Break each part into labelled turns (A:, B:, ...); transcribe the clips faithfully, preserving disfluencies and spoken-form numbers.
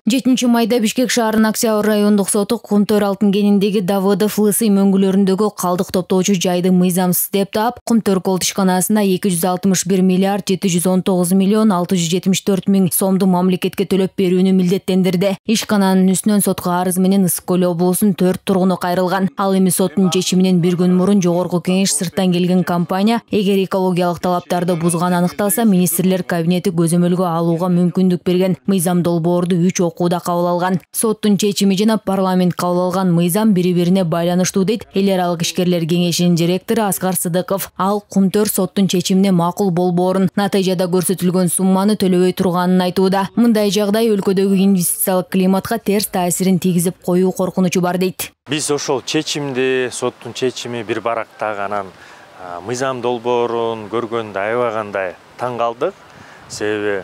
A: жетинчи майда Бишкек шаарынын Октябрь райондук соту Кумтөр алтын кениндеги Давыдов Лысый мөңгүлөрүндөгү калдык топтоочу жайды мыйзамсыз деп таап, Кумтөр кол ишканасына эки жүз алтымыш бир миллиард жети жүз он тогуз миллион алты жүз жетимиш төрт миң сомду мамлекетке төлөп берүүнү милдеттендирди. Ишкананын үстүнөн сотко арыз менен Ысык Көл облусунун төрт тургуну кайрылган. Ал эми соттун чечиминен бир күн мурун Жогорку Кеңеш сырттан келген компания эгер экологиялык талаптарды бузганы аныкталса, министрлер кабинети көзөмөлгө алууга мүмкүндүк берген мыйзам долбоорду үч окууда кабыл алган. Соттун чечими жана парламент кабыл алган мыйзам бири-бирине байланыштуу дейт эл аралык ишкерлер кеңешинин директору Аскар Сыдыков. Ал Кумтөр соттун чечимине макул болбоорун, натыйжада көрсөтүлгөн сумманы төлөбөй турганын айтууда. Мындай жагдай өлкөдөгү инвестициялык климатка терс таасирин тийгизип коюу коркунучу бар дейт.
B: Биз ошол чечимди, соттун чечими бир баракта анан мыйзам долбоорун көргөндө аябагандай таң калдык. Себеби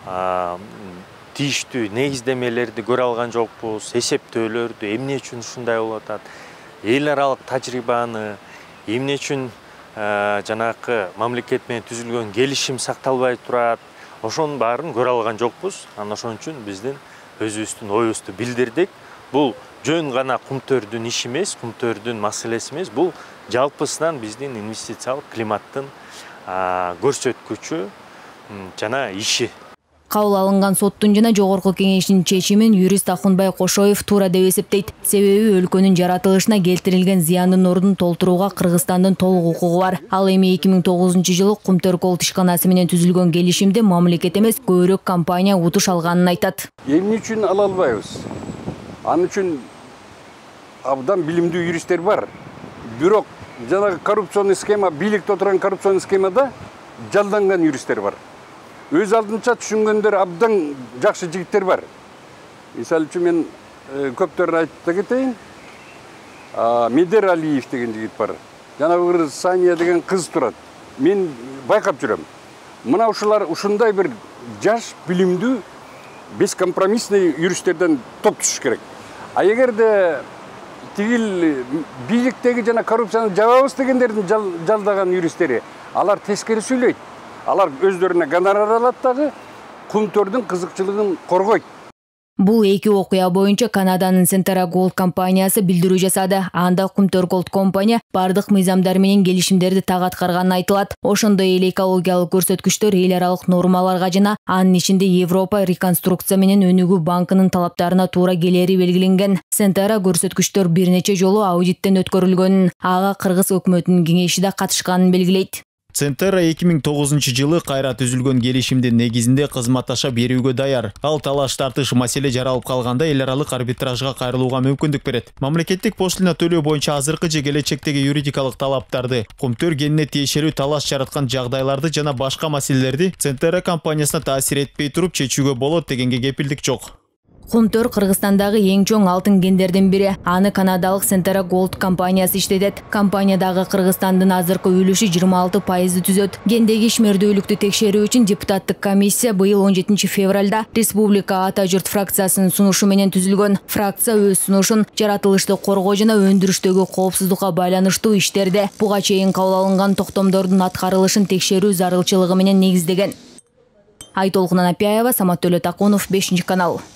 B: тийиштүү негиздемелерди көрө алган жокпуз, эсептөөлөрдү, эмне үчүн ушундай болуп атат, эл аралык тажрыйбаны, эмне үчүн жанакы мамлекет менен түзүлгөн келишим сакталбай турат, ошонун баарын көрө алган жокпуз. Анан ошон үчүн биздин өзүбүздүн оюбузду билдирдик. Бул жөн гана Кумтөрдүн иши эмес, Кумтөрдүн маселеси эмес, бул жалпысынан биздин инвестициялык климаттын көрсөткүчү жана иши.
A: Кабыл алынган соттун жана Жогорку Кеңештин чечимин юрист Акунбай Кошоев туура деп эсептейт. Себеби өлкөнүн жаратылышына келтирилген зыяндын ордун толтурууга Кыргызстандын толук укугу бар. Ал эми эки миң тогузунчу жылы Кумтөр кол ишканасы менен түзүлгөн келишимде мамлекет эмес, көбүрөөк компания утуш алганын айтат.
C: Эмне үчүн ала албайбыз? Анын үчүн абдан билимдүү юристтер бар. Бирок жанагы коррупционный схема, бийликте отурган коррупционный схемада жалданган юристтер бар. Өз алдынча түшүнгөндөр абдан жакшы жигиттер бар. Мисалы үчүн мен көптөрүн айтып кетейин. Медер Алиев деген жигит бар. Жана бир Сания деген кыз турат. Мен байкап жүрөм. Мына ушулар ушундай бир жаш, билимдүү, бескомпромиссный юристтерден топ түшүш керек. А эгерде тигил бийликтеги жана коррупцияны жабабыз дегендердин жалдаган юристтери, алар тескери сүйлөйт. Алар өздөрүнө гонорар алат дагы, Кумтөрдүн кызыкчылыгын коргойт.
A: Бул эки окуя боюнча Канаданын Centera Gold компаниясы билдирүү жасады. Анда Кумтөр Gold компания бардык мыйзамдар менен келишимдерди так аткарганы айтылат. Ошондой эле экологиялык көрсөткүчтөр эл аралык нормаларга жана анын ичинде Европа реконструкция менен өнүгүү банкынын талаптарына туура келери белгиленген. Centera көрсөткүчтөр бир нече жолу аудиттен өткөрүлгөнүн, ага Кыргыз өкмөтүнүн кеңеши да катышканын белгилейт.
D: Centera эки миң тогузунчу жылы кайра түзүлгөн келишимдин негизинде кызматташа берүүгө даяр. Ал талаш тартыш маселе жаралып калганда эл аралык арбитражга кайрылууга мүмкүндүк берет. Мамлекеттик пошлина төлөө боюнча азыркы же келечектеги юридикалык талаптарды, Кумтөр кенине тиешелүү талаш жараткан жагдайларды жана башка маселелерди Centera компаниясына таасир этпей туруп чечүүгө болот дегенге кепилдик жок.
A: Кумтөр Кыргызстандагы эң чоң алтын кендердин бири. Аны канадалык Centera Gold компаниясы иштетет. Компаниядагы Кыргызстандын азыркы үлүшү жыйырма алты пайызды түзөт. Кендеги ишмердүүлүктү текшерүү үчүн депутаттык комиссия быйыл он жетинчи февралда Республика Ата журт фракциясынын сунушу менен түзүлгөн. Фракция өз сунушун жаратылышты коргоо жана өндүрүштөгү коопсуздукка байланыштуу иштерде буга чейин кабыл алынган токтомдордун аткарылышын текшерүү зарылчылыгы менен негиздеген. Айтолкун Анапияева, Самат Төлөтакунов, бешинчи канал.